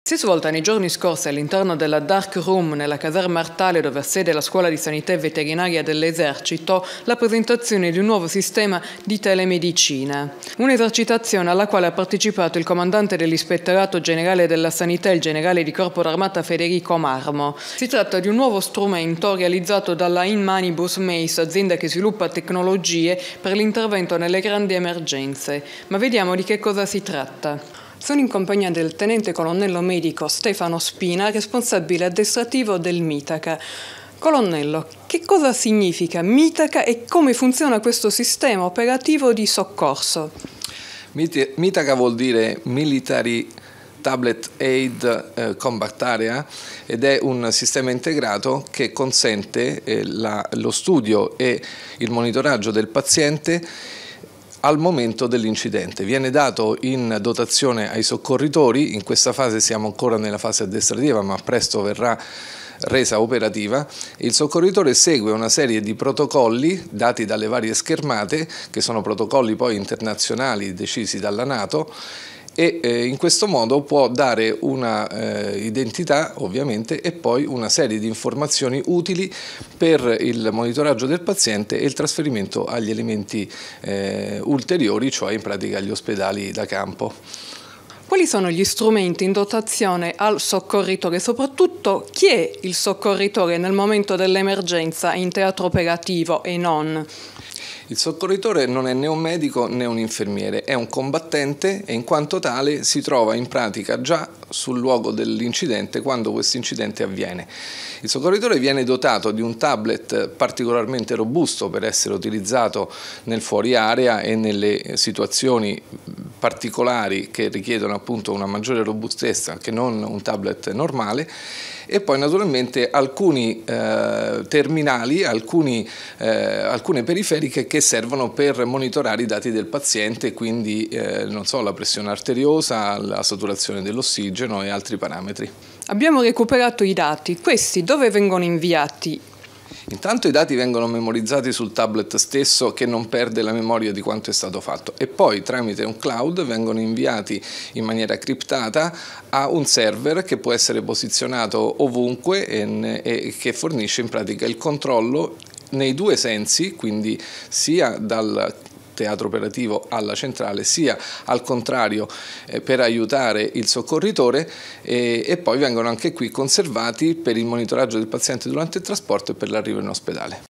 Si è svolta nei giorni scorsi all'interno della Dark Room nella caserma Artale, dove ha sede la Scuola di Sanità e Veterinaria dell'Esercito, la presentazione di un nuovo sistema di telemedicina. Un'esercitazione alla quale ha partecipato il comandante dell'Ispettorato Generale della Sanità, il generale di Corpo d'Armata Federico Marmo. Si tratta di un nuovo strumento realizzato dalla Inmanibus Mace, azienda che sviluppa tecnologie per l'intervento nelle grandi emergenze. Ma vediamo di che cosa si tratta. Sono in compagnia del tenente colonnello medico Stefano Spina, responsabile addestrativo del Mitaca. Colonnello, che cosa significa Mitaca e come funziona questo sistema operativo di soccorso? Mitaca vuol dire Military Tablet Aid Combat Area ed è un sistema integrato che consente lo studio e il monitoraggio del paziente al momento dell'incidente. Viene dato in dotazione ai soccorritori. In questa fase siamo ancora nella fase addestrativa, ma presto verrà resa operativa. Il soccorritore segue una serie di protocolli dati dalle varie schermate, che sono protocolli poi internazionali decisi dalla NATO, e in questo modo può dare una identità ovviamente e poi una serie di informazioni utili per il monitoraggio del paziente e il trasferimento agli elementi ulteriori, cioè in pratica agli ospedali da campo. Quali sono gli strumenti in dotazione al soccorritore e soprattutto chi è il soccorritore nel momento dell'emergenza in teatro operativo e non? Il soccorritore non è né un medico né un infermiere, è un combattente e in quanto tale si trova in pratica già sul luogo dell'incidente quando questo incidente avviene. Il soccorritore viene dotato di un tablet particolarmente robusto per essere utilizzato nel fuori area e nelle situazioni particolari che richiedono appunto una maggiore robustezza che non un tablet normale, e poi naturalmente alcuni terminali, alcune periferiche che servono per monitorare i dati del paziente, quindi non so, la pressione arteriosa, la saturazione dell'ossigeno e altri parametri. Abbiamo recuperato i dati, questi dove vengono inviati? Intanto i dati vengono memorizzati sul tablet stesso, che non perde la memoria di quanto è stato fatto, e poi tramite un cloud vengono inviati in maniera criptata a un server che può essere posizionato ovunque e che fornisce in pratica il controllo nei due sensi, quindi sia dal teatro operativo alla centrale, sia al contrario per aiutare il soccorritore, e poi vengono anche qui conservati per il monitoraggio del paziente durante il trasporto e per l'arrivo in ospedale.